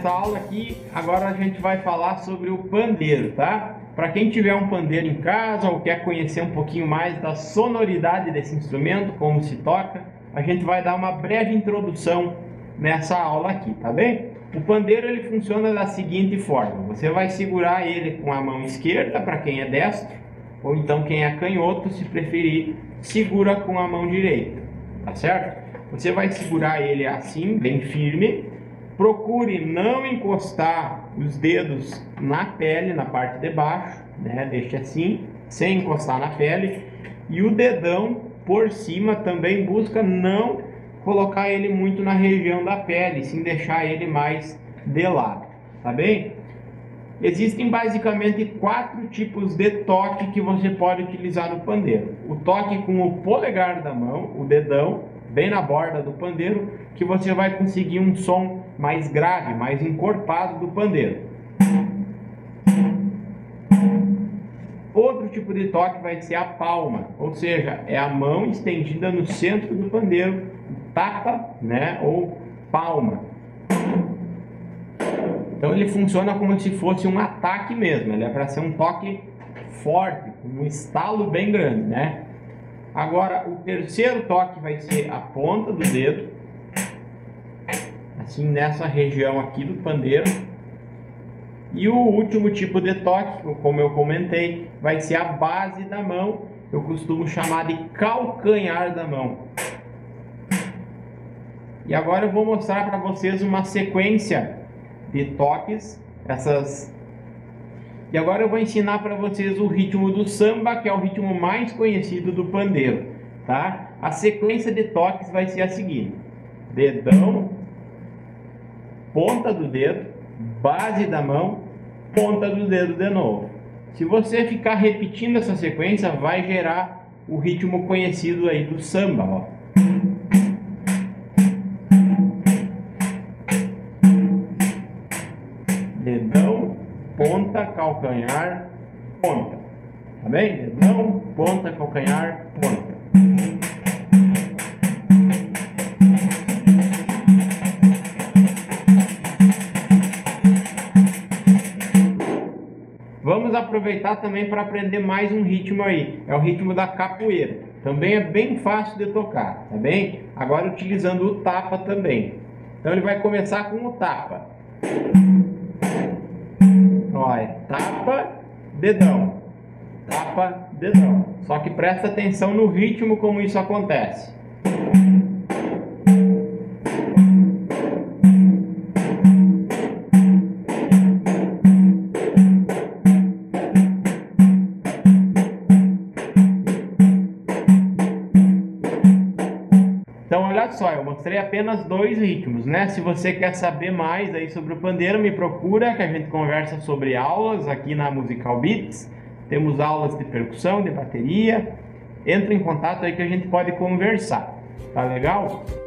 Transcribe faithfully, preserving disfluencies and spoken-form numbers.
nessa aula aqui, agora a gente vai falar sobre o pandeiro, tá? Para quem tiver um pandeiro em casa ou quer conhecer um pouquinho mais da sonoridade desse instrumento, como se toca, a gente vai dar uma breve introdução nessa aula aqui, tá bem? O pandeiro ele funciona da seguinte forma: você vai segurar ele com a mão esquerda para quem é destro, ou então quem é canhoto, se preferir, segura com a mão direita, tá certo? Você vai segurar ele assim, bem firme. Procure não encostar os dedos na pele, na parte de baixo, né? Deixe assim, sem encostar na pele. E o dedão por cima também busca não colocar ele muito na região da pele, sim deixar ele mais de lado, tá bem? Existem basicamente quatro tipos de toque que você pode utilizar no pandeiro. O toque com o polegar da mão, o dedão, bem na borda do pandeiro, que você vai conseguir um som mais grave, mais encorpado do pandeiro. Outro tipo de toque vai ser a palma, ou seja, é a mão estendida no centro do pandeiro, tapa, né, ou palma. Então ele funciona como se fosse um ataque mesmo, ele é para ser um toque forte, um estalo bem grande, né? Agora, o terceiro toque vai ser a ponta do dedo, assim nessa região aqui do pandeiro. E o último tipo de toque, como eu comentei, vai ser a base da mão, eu costumo chamar de calcanhar da mão. E agora eu vou mostrar para vocês uma sequência de toques, essas. E agora eu vou ensinar para vocês o ritmo do samba, que é o ritmo mais conhecido do pandeiro, tá? A sequência de toques vai ser a seguinte: dedão, ponta do dedo, base da mão, ponta do dedo de novo. Se você ficar repetindo essa sequência, vai gerar o ritmo conhecido aí do samba, ó. Dedão, ponta, calcanhar, ponta. Tá bem? Dedão, ponta, calcanhar, ponta. Vamos aproveitar também para aprender mais um ritmo aí. É o ritmo da capoeira. Também é bem fácil de tocar, tá bem? Agora utilizando o tapa também. Então ele vai começar com o tapa. Olha, tapa, dedão, tapa, dedão. Só que presta atenção no ritmo como isso acontece. Então olha só, eu mostrei apenas dois ritmos, né? Se você quer saber mais aí sobre o pandeiro, me procura que a gente conversa sobre aulas aqui na Musical Beats. Temos aulas de percussão, de bateria. Entra em contato aí que a gente pode conversar. Tá legal?